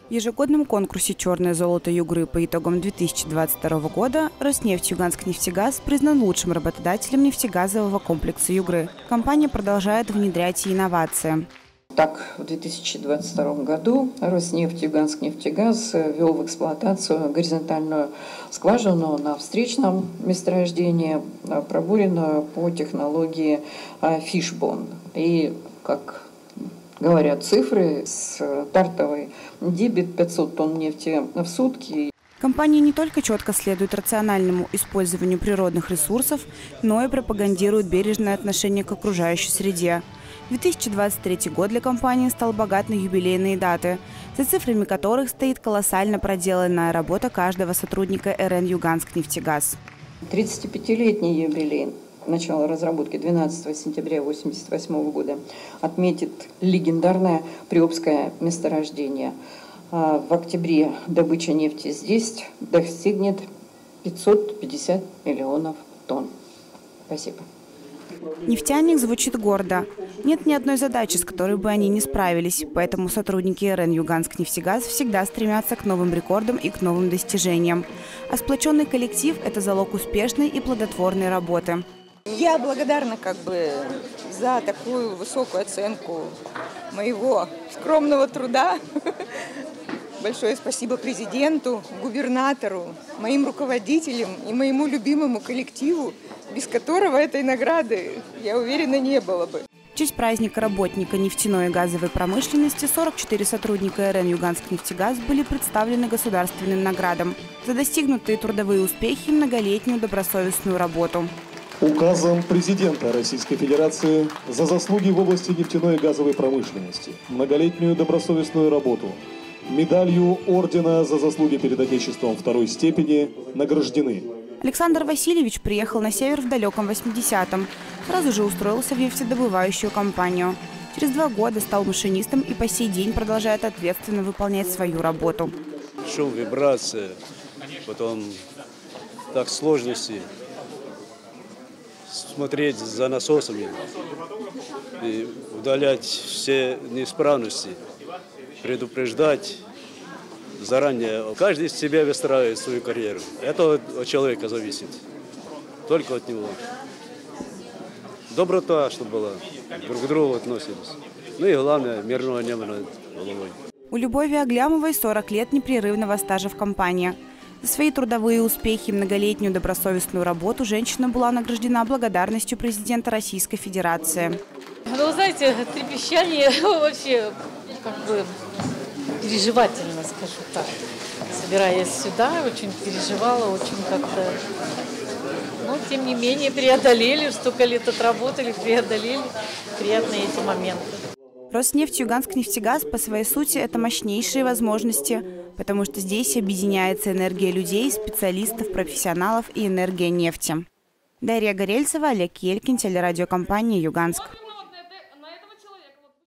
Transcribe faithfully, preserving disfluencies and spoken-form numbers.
В ежегодном конкурсе «Черное золото Югры» по итогам две тысячи двадцать второго года Роснефть Юганск-Нефтегаз признан лучшим работодателем нефтегазового комплекса Югры. Компания продолжает внедрять инновации. Так, в две тысячи двадцать втором году Роснефть Юганск-Нефтегаз ввел в эксплуатацию горизонтальную скважину на встречном месторождении, пробуренную по технологии Fishbone. И, как говорят цифры, стартовый дебит пятьсот тонн нефти в сутки. Компания не только четко следует рациональному использованию природных ресурсов, но и пропагандирует бережное отношение к окружающей среде. две тысячи двадцать третий год для компании стал богат на юбилейные даты, за цифрами которых стоит колоссально проделанная работа каждого сотрудника эр эн «Юганск-Нефтегаз». тридцатипятилетний юбилей начала разработки двенадцатого сентября тысяча девятьсот восемьдесят восьмого года отметит легендарное Приобское месторождение. В октябре добыча нефти здесь достигнет пятьсот пятьдесят миллионов тонн. Спасибо. Нефтяник звучит гордо. Нет ни одной задачи, с которой бы они не справились. Поэтому сотрудники эр эн «Юганск-Нефтегаз» всегда стремятся к новым рекордам и к новым достижениям. А сплоченный коллектив – это залог успешной и плодотворной работы. Я благодарна как бы за такую высокую оценку моего скромного труда. Большое спасибо президенту, губернатору, моим руководителям и моему любимому коллективу, без которого этой награды, я уверена, не было бы. В честь праздника работника нефтяной и газовой промышленности сорок четыре сотрудника эр эн «Юганск-Нефтегаз» были представлены государственным наградам за достигнутые трудовые успехи и многолетнюю добросовестную работу. Указом президента Российской Федерации за заслуги в области нефтяной и газовой промышленности, многолетнюю добросовестную работу, медалью ордена за заслуги перед Отечеством второй степени награждены. Александр Васильевич приехал на север в далеком восьмидесятом. Сразу же устроился в нефтедобывающую компанию. Через два года стал машинистом и по сей день продолжает ответственно выполнять свою работу. Шум, вибрация, потом так сложности. Смотреть за насосами и удалять все неисправности, предупреждать заранее. Каждый из себя выстраивает свою карьеру. Это от человека зависит, только от него. Доброта, чтобы была, друг к другу относились. Ну и главное, мирного неба над головой. У Любови Аглямовой сорок лет непрерывного стажа в компании. За свои трудовые успехи и многолетнюю добросовестную работу женщина была награждена благодарностью президента Российской Федерации. Ну, знаете, трепещание вообще как бы переживательно, скажу так. Собираясь сюда, очень переживала, очень как-то, но тем не менее преодолели, столько лет отработали, преодолели приятные эти моменты. Роснефть Юганск-Нефтегаз по своей сути – это мощнейшие возможности, потому что здесь объединяется энергия людей, специалистов, профессионалов и энергия нефти. Дарья Горельцева, Олег Елькин, телерадиокомпания «Юганск».